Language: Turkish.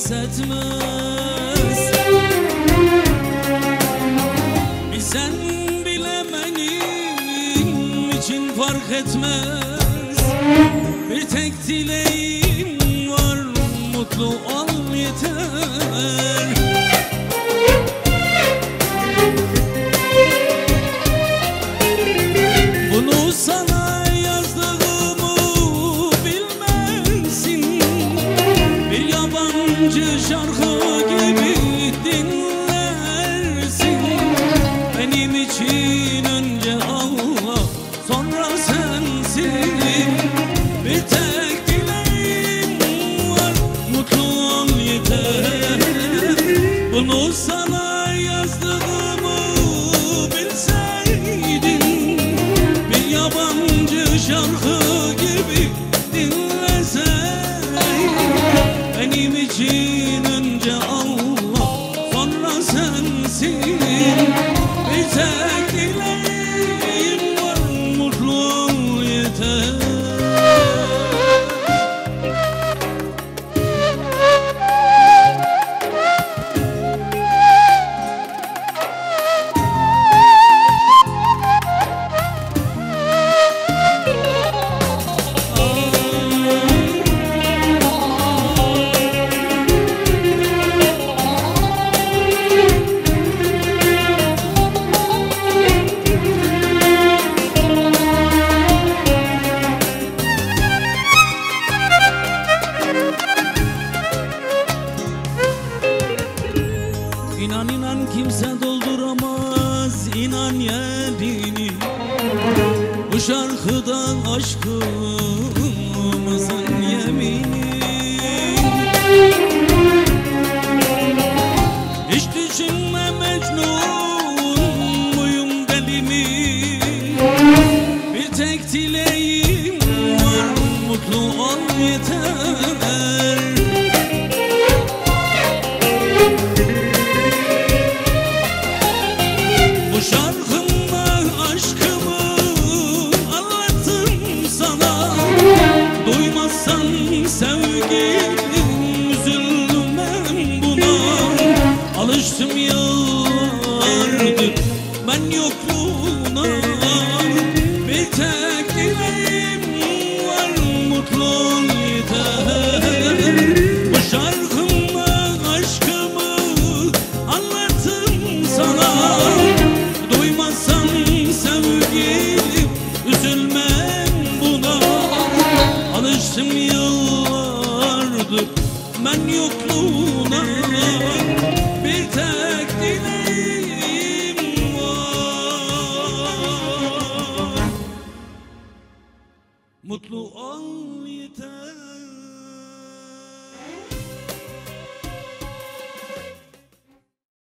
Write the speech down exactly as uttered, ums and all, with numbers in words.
pes etmez. Bilsen bile benim için fark etmez. Bir tek dileğim var, mutlu ol yeter. Bunu sana yazdığımı bilmezsin. Bir yabancı şarkı gibi dinlersin. Benim için önce Allah, sonra sensin. Bir tek dileğim var, mutlu ol yeter. Bunu sana yazdığımı bilseydin, bir yabancı şarkı gibi dinlesen. Benim için önce Allah, sonra sensin. Bir tek dileğim var, mutlu ol yeter. İnan inan kimse dolduramaz inan yerini. Bu şarkıda aşkımızın yemini. Hiç düşünme Mecnun muyum deli mi? Bir tek dileğim var, mutlu ol yeter. Bu şarkımla aşkımı anlattım sana. Duymazsan sevgilim, üzülmem buna. Alıştım yıllardır ben yokluğuna. Bir tek dileğim var, mutlu ol yeter. Bu şarkımla aşkımı anlattım sana. Duymazsan sevgilim, üzülmem buna. Alıştım yıllardır ben yokluğuna. Bir tek dileğim var, mutlu ol yeter.